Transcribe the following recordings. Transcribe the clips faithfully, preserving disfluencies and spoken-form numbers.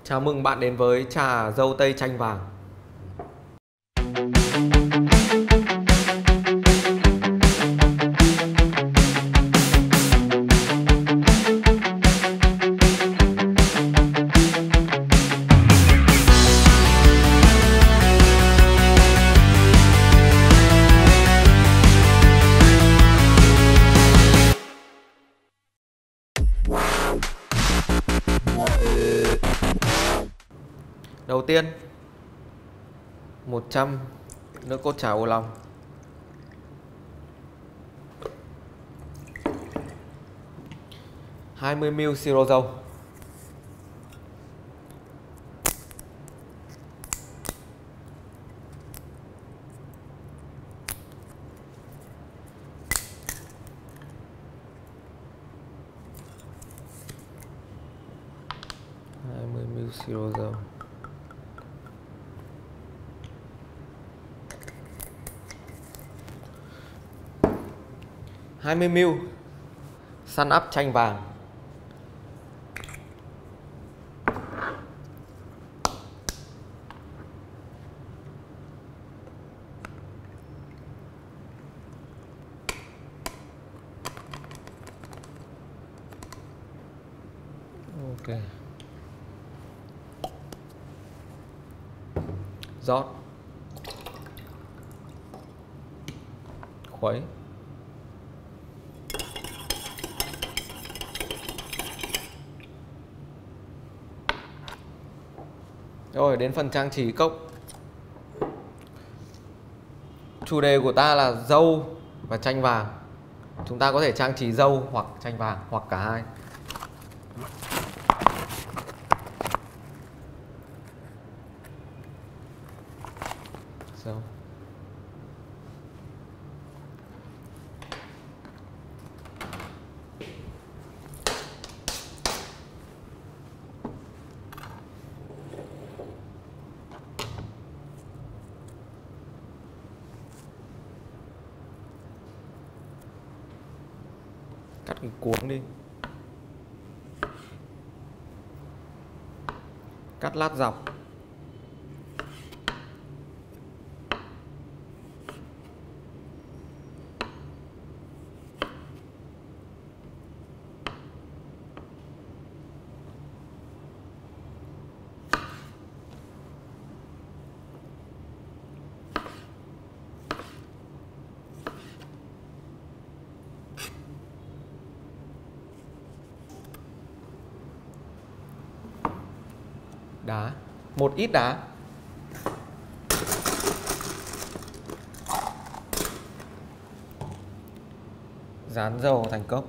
Chào mừng bạn đến với trà dâu tây chanh vàng. Đầu tiên, một trăm nước cốt cháo ô long, hai mươi mi li lít siro dâu, hai mươi mi li lít siro dâu, hai mươi mi li lít Sun Up chanh vàng, ok, rót, khuấy, rồi đến phần trang trí cốc. Chủ đề của ta là dâu và chanh vàng. Chúng ta có thể trang trí dâu hoặc chanh vàng hoặc cả hai. Dâu. Cắt cái cuống đi. Cắt lát dọc. Đá, một ít đá. Dán dầu thành cốc.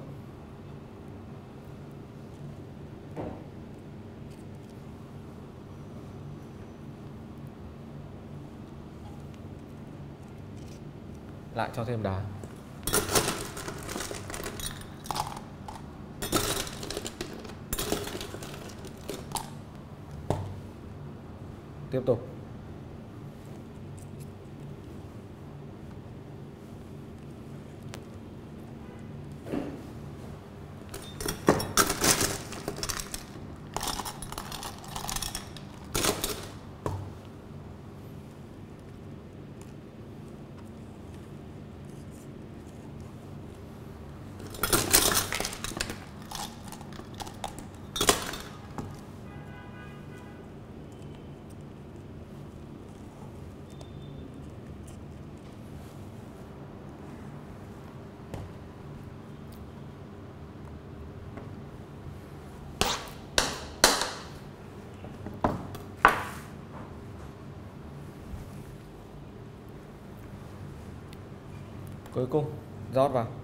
Lại cho thêm đá. Tiếp tục. Cuối cùng rót vào.